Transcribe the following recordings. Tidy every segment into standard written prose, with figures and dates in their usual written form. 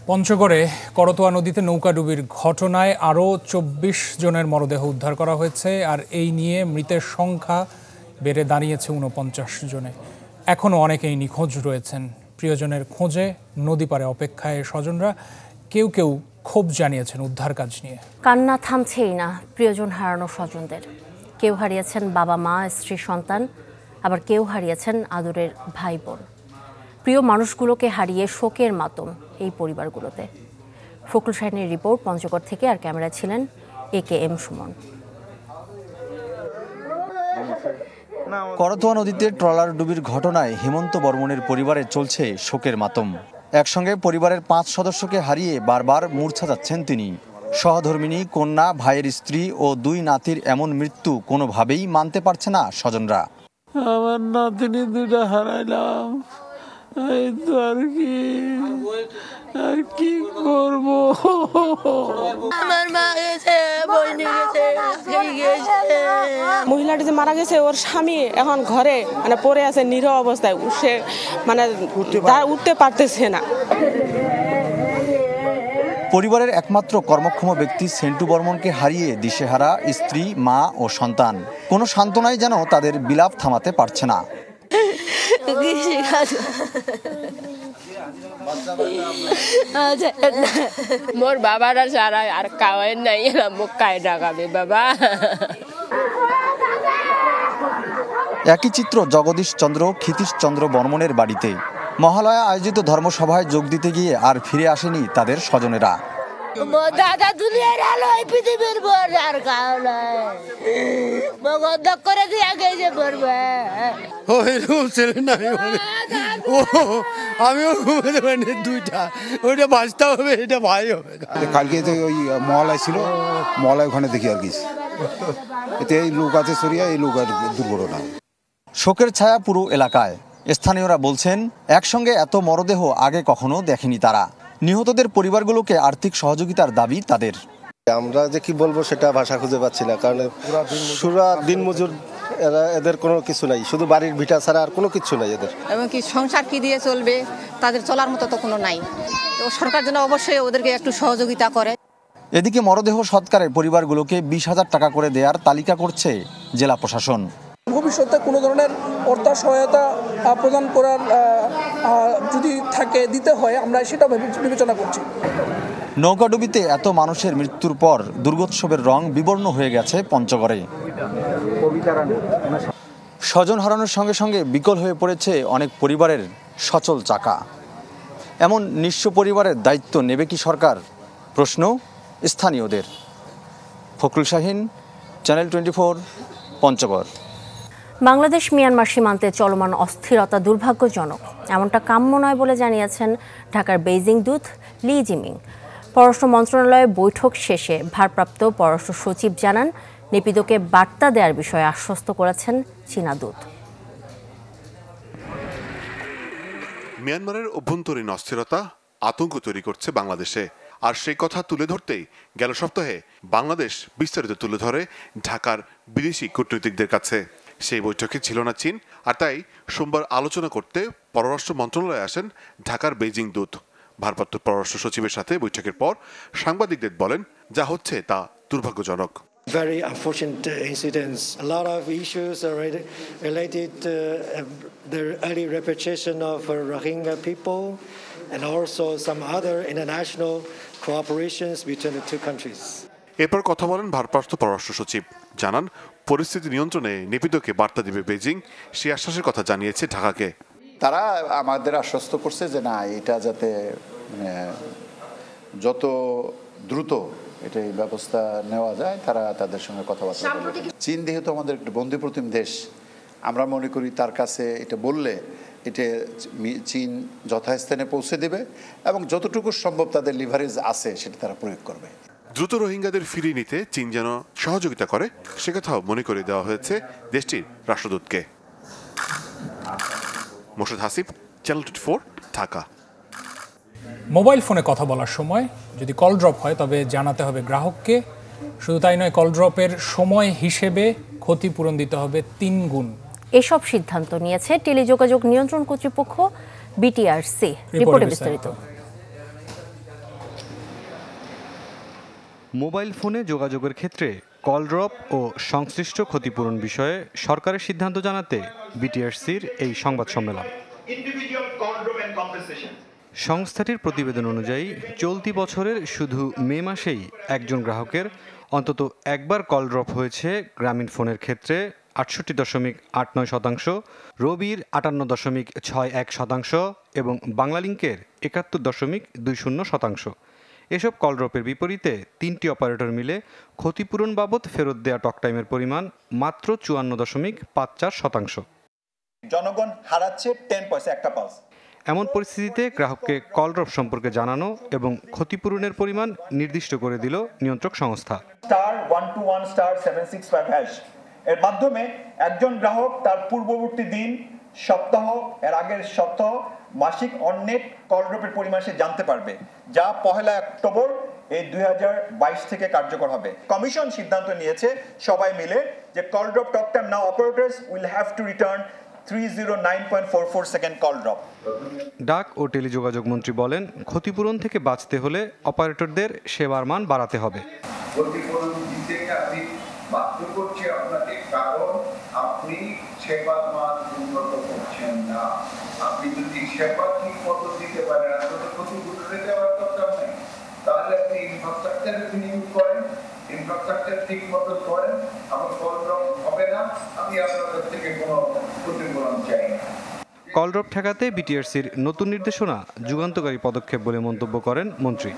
পঞ্চগড়ে করতোয়া নদীতে নৌকাডুবির ঘটনায় আরও ২৪ জনের মরদেহ উদ্ধার করা হয়েছে, আর এই নিয়ে মৃতের সংখ্যা বেড়ে দাঁড়িয়েছে ৪৯ জনে। এখনও অনেকেই নিখোঁজ রয়েছেন। প্রিয়জনের খোঁজে নদী পাড়ে অপেক্ষায় স্বজনরা। কেউ কেউ ক্ষোভ জানিয়েছেন উদ্ধার কাজ নিয়ে। কান্না থামছেই না প্রিয়জন হারানো স্বজনদের। কেউ হারিয়েছেন বাবা মা, স্ত্রী, সন্তান, আবার কেউ হারিয়েছেন আদরের ভাই বোন। প্রিয় মানুষগুলোকে হারিয়ে শোকের মাতম এই পরিবারগুলোতে। ফখরুল শাহিনের রিপোর্ট পঞ্চগড় থেকে, আর ক্যামেরায় ছিলেন AKM সুমন। করতোয়া নদীতে ট্রলার ডুবির ঘটনায় হেমন্ত বর্মনের পরিবারে চলছে শোকের মাতম। একসঙ্গে পরিবারের 5 সদস্যকে হারিয়ে বারবার মূর্ছা যাচ্ছেন তিনি। সহধর্মিণী, কন্যা, ভাইয়ের স্ত্রী ও 2 নাতির এমন মৃত্যু কোনোভাবেই মানতে পারছে না স্বজনরা। আমার নাতিনি 2টা হারাইলাম, এই তো আর কি করবো। আমার মা গেছে, বইনি গেছে, মহিলাটি যে মারা গেছে, ওর স্বামী এখন ঘরে পড়ে আছে নিরহ অবস্থায়। সে উঠতে পারতেছে না। পরিবারের একমাত্র কর্মক্ষম ব্যক্তি সেন্টু বর্মনকে হারিয়ে দিশেহারা স্ত্রী, মা ও সন্তান। কোনো সান্ত্বনাই যেন তাদের বিলাপ থামাতে পারছে না। মোর বাবারা সারা আর খাওয়াই নাই, মুখ খায় ডাকাবে বাবা। একই চিত্র জগদীশ চন্দ্র, ক্ষিতীশ চন্দ্র বর্মনের বাড়িতে। মহালয়া আয়োজিত ধর্মসভায় যোগ দিতে গিয়ে আর ফিরে আসেনি তাদের স্বজনেরা। দাদা দুনিয়ার আলো, পৃথিবীর বর আর খাও নাই, করে দিয়ে গেছে পড়বে। আমিও ঘুমাতে পারিনি, 2টা, ওইটা বাঁচতে হবে, এটা ভাই হবে। কালকে তো ওই মহালয় ছিল, মহালয় ওখানে দেখি আর কি, এতে এই লোক আছে সরিয়া, এই লোক আর দুর্ঘটনা। শোকের ছায়া পুরো এলাকায়। স্থানীয়রা বলছেন, একসঙ্গে এত মরদেহ আগে কখনো দেখেনি তারা। নিহতদের পরিবারগুলোকে আর্থিক সহযোগিতার দাবি তাদের। আমরা যে কি বলবো সেটা ভাষা খুঁজে পাচ্ছি না, কারণ পুরা দিন মজুর এদের কোনো কিছু নাই, শুধু বাড়ির ভিটা ছাড়া আর কোনো কিছু নাই এদের। এমনকি সংসার কি দিয়ে চলবে, তাদের চলার মতো তো কোনো নাই। সরকার যেন অবশ্যই ওদেরকে একটু সহযোগিতা করে। এদিকে মরদেহ সৎকারে পরিবারগুলোকে 20,000 টাকা করে দেওয়ার তালিকা করছে জেলা প্রশাসন। ভবিষ্যতে কোনো ধরনের অর্থ সহায়তা প্রদান করার যদি থাকে, দিতে হয়, আমরা সেটা বিবেচনা করছি। নৌকাডুবিতে এত মানুষের মৃত্যুর পর দুর্গোৎসবের রং বিবর্ণ হয়ে গেছে পঞ্চগড়ে। স্বজন হারানোর সঙ্গে সঙ্গে বিকল হয়ে পড়েছে অনেক পরিবারের সচল চাকা। এমন নিঃস্ব পরিবারের দায়িত্ব নেবে কি সরকার? প্রশ্ন স্থানীয়দের। ফখরুল শাহিন, চ্যানেল 24, পঞ্চগড়। বাংলাদেশ মিয়ানমার সীমান্তে চলমান অস্থিরতা দুর্ভাগ্যজনক, এমনটা কাম্য নয় বলে জানিয়েছেন ঢাকার বেইজিং দূত লি জিমিং। পররাষ্ট্র মন্ত্রণালয়ের বৈঠক শেষে ভারপ্রাপ্ত পররাষ্ট্র সচিব জানান, নেপিদোকে বার্তা দেওয়ার বিষয়ে আশ্বস্ত করেছেন চীনা দূত। মিয়ানমারের অভ্যন্তরীণ অস্থিরতা আতঙ্ক তৈরি করছে বাংলাদেশে, আর সেই কথা তুলে ধরতেই গেল সপ্তাহে বাংলাদেশ বিস্তারিত তুলে ধরে ঢাকার বিদেশি কূটনীতিকদের কাছে। সেই বৈঠকে ছিল না চীন, আর তাই সোমবার আলোচনা করতে পররাষ্ট্র মন্ত্রণালয়ে আসেন ঢাকার বেইজিং দূত। ভারপ্রাপ্ত পররাষ্ট্র সচিবের সাথে বৈঠকের পর সাংবাদিকদের বলেন, যা হচ্ছে তা দুর্ভাগ্যজনক। Very unfortunate incidents. A lot of issues are related to the early repatriation of Rohingya people and also some other international cooperations between the two countries. এরপর কথা বলেন ভারপ্রাপ্ত পররাষ্ট্র সচিব, জানান পরিস্থিতি নিয়ন্ত্রণে নেপিদোকে বার্তা দিবে বেইজিং। সেই আশ্বাসের কথা জানিয়েছে ঢাকাকে। তারা আমাদের আশ্বস্ত করছে যে না, এটা যাতে যত দ্রুত এটা এই ব্যবস্থা নেওয়া যায়, তারা তাদের সঙ্গে কথাবার্তা বলবে। চীন যেহেতু আমাদের একটু বন্ধুপ্রতিম দেশ, আমরা মনে করি তার কাছে এটা বললে এটা চীন যথাস্থানে পৌঁছে দেবে এবং যতটুকু সম্ভব তাদের লিভারেজ আছে সেটা তারা প্রয়োগ করবে। দ্রুত রোহিঙ্গাদের ফিরিয়ে নিতে চীন যেন সহযোগিতা করে সে কথাও মনে করে দেওয়া হয়েছে দেশটির রাষ্ট্রদূতকে। মোর্শেদ হাসিব, চ্যানেল 24, ঢাকা। মোবাইল ফোনে কথা বলার সময় যদি কল ড্রপ হয় তবে জানাতে হবে গ্রাহককে। শুধু তাই নয়, কল ড্রপের সময় হিসেবে ক্ষতিপূরণ দিতে হবে 3 গুণ। এসব সিদ্ধান্ত নিয়েছে টেলিযোগাযোগ নিয়ন্ত্রণ কর্তৃপক্ষ BTRC। রিপোর্টে বিস্তারিত। মোবাইল ফোনে যোগাযোগের ক্ষেত্রে কল ড্রপ ও সংশ্লিষ্ট ক্ষতিপূরণ বিষয়ে সরকারের সিদ্ধান্ত জানাতে বিটিআরসির এই সংবাদ সম্মেলন। সংস্থাটির প্রতিবেদন অনুযায়ী চলতি বছরের শুধু মে মাসেই একজন গ্রাহকের অন্তত একবার কল ড্রপ হয়েছে গ্রামীণ ফোনের ক্ষেত্রে ৬৮.৮৯%, রবির ৫৮.৬১% এবং বাংলালিংকের ৭১.২০%। এসব কল ড্রপের বিপরীতে ৩টি অপারেটর মিলে ক্ষতিপূরণ বাবদ ফেরত দেয়া টকটাইমের পরিমাণ মাত্র ৫৪.৫৪%। জনগণ হারাচ্ছে 10 পয়সা একটা পালস। এমন পরিস্থিতিতে গ্রাহককে কল ড্রপ সম্পর্কে জানানো এবং ক্ষতিপূরণের পরিমাণ নির্দিষ্ট করে দিল নিয়ন্ত্রক সংস্থা। *121*765# এর মাধ্যমে একজন গ্রাহক তার পূর্ববর্তী দিন, সপ্তাহ, এর আগের সপ্তাহ, মাসিক অননেট কল ড্রপের পরিমাণ সে জানতে পারবে, যা 1 অক্টোবর 2022 থেকে কার্যকর হবে। কমিশন সিদ্ধান্ত নিয়েছে সবাই মিলে যে call drop talk time now operators will have to return 309.44 second call drop. ডাক ও টেলিযোগাযোগ মন্ত্রী বলেন, ক্ষতিপূরণ থেকে বাঁচতে হলে অপারেটরদের সেবার মান বাড়াতে হবে। ক্ষতিপূরণ দিতে আপনি বাধ্য করছে আপনাকে, কারণ আপনি সেবার মান উন্নত করছেন না। আপনি যদি সেবা ঠিক মতো দিতে পারেন, আপনাদের ক্ষতিপূরণে দেওয়ার দরকার নেই, তাহলে আপনি ইনফ্রাস্ট্রাকচারে বিনিয়োগ করেন, ইনফ্রাস্ট্রাকচার ঠিক মতো করেন, আমার কল ড্রপ হবে না, আমি আপনাদের থেকে কোনো ক্ষতিপূরণ চাই না। কল ড্রপ ঠেকাতে বিটিআরসির নতুন নির্দেশনা যুগান্তকারী পদক্ষেপ বলে মন্তব্য করেন মন্ত্রী।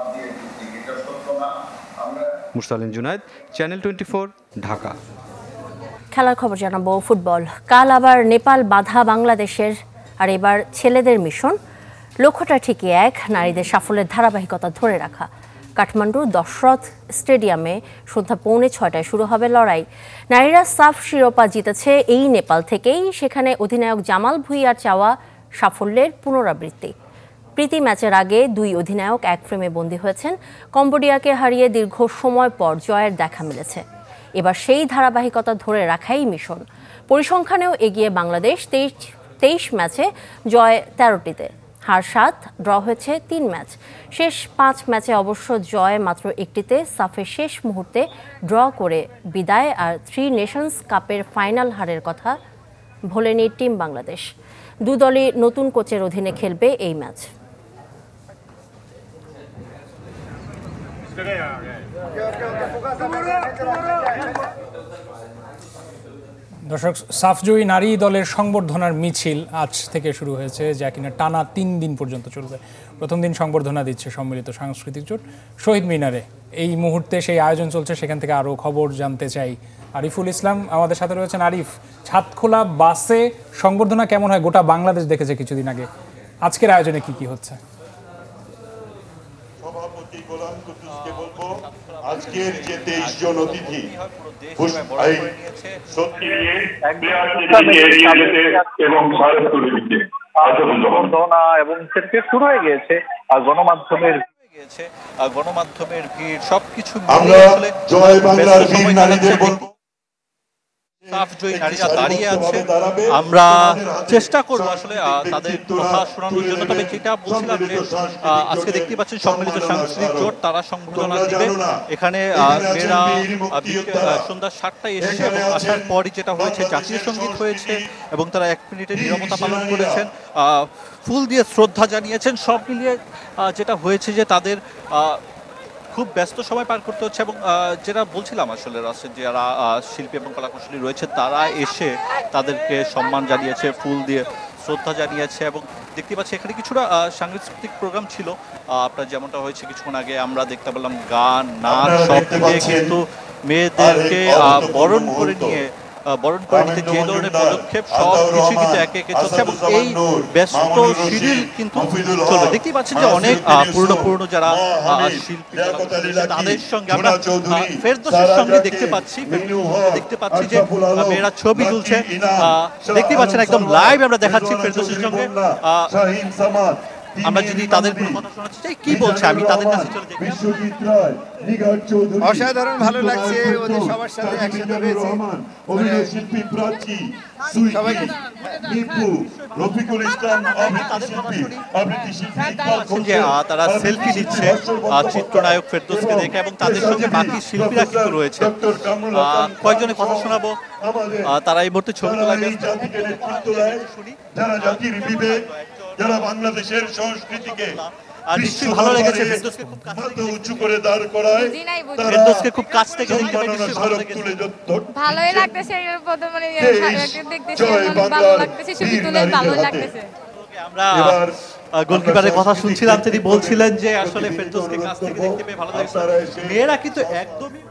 মুরসালিন জুনায়েদ, চ্যানেল 24, ঢাকা। খেলার খবর জানাবো ফুটবল। কাল আবার নেপাল বাধা বাংলাদেশের, আর এবার ছেলেদের মিশন। লক্ষ্যটা ঠিকই এক, নারীদের সাফল্যের ধারাবাহিকতা ধরে রাখা। কাঠমান্ডুর দশরথ স্টেডিয়ামে সন্ধ্যা 5:45 শুরু হবে লড়াই। নারীরা সাফ শিরোপা জিতেছে এই নেপাল থেকেই, সেখানে অধিনায়ক জামাল ভুঁইয়ার চাওয়া সাফল্যের পুনরাবৃত্তি। প্রীতি ম্যাচের আগে দুই অধিনায়ক এক ফ্রেমে বন্দী হয়েছেন। কম্বোডিয়াকে হারিয়ে দীর্ঘ সময় পর জয়ের দেখা মিলেছে। এবার সেই ধারাবাহিকতা ধরে রাখাই মিশন। পরিসংখ্যানেও এগিয়ে বাংলাদেশ, 23 ম্যাচে জয় 13টিতে, হার 7, ড্র হয়েছে 3 ম্যাচ। শেষ 5 ম্যাচে অবশ্য জয় মাত্র 1টিতে। সাফের শেষ মুহূর্তে ড্র করে বিদায়, আর 3 নেশনস কাপের ফাইনাল হারের কথা ভোলেনি টিম বাংলাদেশ। দুদলই নতুন কোচের অধীনে খেলবে এই ম্যাচ। দর্শক, সাফজয়ী নারী দলের সংবর্ধনার মিছিল আজ থেকে শুরু হয়েছে, যা কিনা টানা 3 দিন পর্যন্ত চলবে। প্রথম দিন সংবর্ধনা দিচ্ছে সম্মিলিত সাংস্কৃতিক জোট শহীদ মিনারে। এই মুহূর্তে সেই আয়োজন চলছে, সেখান থেকে আরও খবর জানতে চাই। আরিফুল ইসলাম আমাদের সাথে রয়েছেন। আরিফ, ছাদখোলা বাসে সংবর্ধনা কেমন হয় গোটা বাংলাদেশ দেখেছে কিছুদিন আগে, আজকের আয়োজনে কি কি হচ্ছে? আজকের যে 23 জন অতিথি এবং শুরু হয়ে গিয়েছে, আর গণমাধ্যমের ভিড় সবকিছু জয় বাংলার বীর নারীদের বলবো। সাফজয়ী নারীরা দাঁড়িয়ে আছে, আমরা চেষ্টা করবো আসলে তাদের কথা শোনানোর জন্য। তবে যেটা বলছিলাম যে আজকে দেখতে পাচ্ছেন সম্মিলিত সাংস্কৃতিক জোট তারা সংবর্ধনা দিবে। এখানে মেয়েরা সন্ধ্যা 7টায় এসেছে এবং আসার পরই যেটা হয়েছে জাতীয় সঙ্গীত হয়েছে এবং তারা 1 মিনিটের নীরবতা পালন করেছেন, ফুল দিয়ে শ্রদ্ধা জানিয়েছেন। সব মিলিয়ে যেটা হয়েছে যে তাদের খুব ব্যস্ত সময় পার করতে হচ্ছে। এবং যেটা বলছিলাম আসলে রাষ্ট্রের যারা শিল্পী এবং কলাকুশলী রয়েছে তারা এসে তাদেরকে সম্মান জানিয়েছে, ফুল দিয়ে শ্রদ্ধা জানিয়েছে। এবং দেখতে পাচ্ছি এখানে কিছুটা সাংস্কৃতিক প্রোগ্রাম ছিল, আপনার যেমনটা হয়েছে কিছুক্ষণ আগে আমরা দেখতে পেলাম গান, নাচ, সব মিলিয়ে কিন্তু মেয়েদেরকে বরণ করে নিতে যে ধরনের পদক্ষেপ সব কিছু কিন্তু একে একে চলছে এবং এই ব্যস্ত শিডিউল কিন্তু চলবে। দেখতেই পাচ্ছেন যে অনেক পুরনো যারা শিল্পী তাদের সঙ্গে আমরা ফেরদৌসের সঙ্গে দেখতে পাচ্ছি যে মেয়েরা ছবি তুলছে। দেখতে পাচ্ছেন একদম লাইভ আমরা দেখাচ্ছি ফেরদৌসের সঙ্গে। আমরা যদি তাদের কোনো কথা শোনাতে চাই, কি বলছে আমি তাদের কাছে চলে যাই। অসাধারণ ভালো লাগছে ওদের সবার সাথে একসাথে হয়েছে। অভিনয় শিল্পী প্রাচী সবাইকে রফিকুল ইসলাম আবৃত্তি শিল্পী যে তারা সেলফি দিচ্ছে চিত্রনায়ক ফেরদৌসকে দেখে এবং তাদের সঙ্গে বাকি শিল্পীরা কিন্তু রয়েছে। কয়েকজনের কথা শোনাবো, তারা এই মুহূর্তে ছবি তোলায় যারা জাতির বিবেক, যারা বাংলাদেশের সংস্কৃতিকে নিশ্চয়ই ভালো লেগেছে ফেরদৌসকে খুব কাছ থেকে উঁচু করে দাঁড় করায়, ফেরদৌসকে খুব কাছ থেকে দেখতে ভালোই লাগতেছে। মানে দেখতেছি ভালো লাগতেছে, ছবি তুলে ভালো লাগতেছে। আমরা গোলকিপারের কথা শুনছিলাম, তিনি বলছিলেন যে আসলে ফেরদৌসকে কাছ থেকে দেখতে পেয়ে ভালো লাগছে। মেয়েরা কিন্তু একদমই।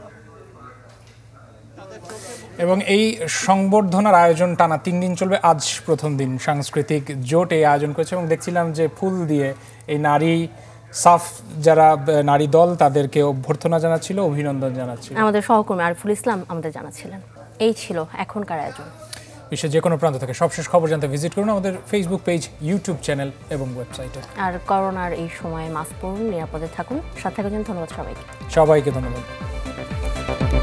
এবং এই সংবর্ধনার আয়োজন টানা 3 দিন চলবে। আজ প্রথম দিন সাংস্কৃতিক জোট এই আয়োজন করেছে এবং দেখছিলাম যে ফুল দিয়ে এই নারী সাফ যারা নারী দল তাদেরকে অভ্যর্থনা জানাচ্ছিল, অভিনন্দন জানাচ্ছিল। আমাদের সহকর্মী আরিফুল ইসলাম আমাদের জানাচ্ছিলেন। এই ছিল এখনকার আয়োজন। বিশ্বের যে কোনো প্রান্ত থেকে সবশেষ খবর জানতে ভিজিট করুন আমাদের ফেসবুক পেজ, ইউটিউব চ্যানেল এবং ওয়েবসাইটে। আর করোনার এই সময়ে মাস্ক পরুন, নিরাপদে থাকুন, সাথে থাকার জন্য ধন্যবাদ সবাইকে। সবাইকে ধন্যবাদ।